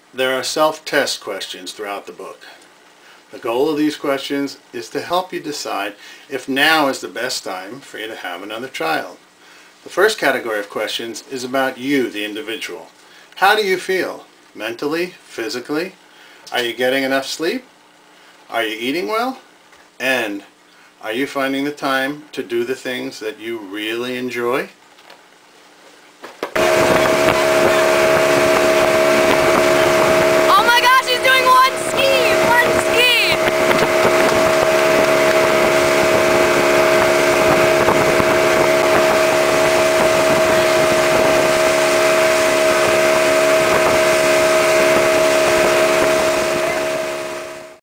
There are self-test questions throughout the book. The goal of these questions is to help you decide if now is the best time for you to have another child. The first category of questions is about you, the individual. How do you feel? Mentally? Physically? Are you getting enough sleep? Are you eating well? And are you finding the time to do the things that you really enjoy?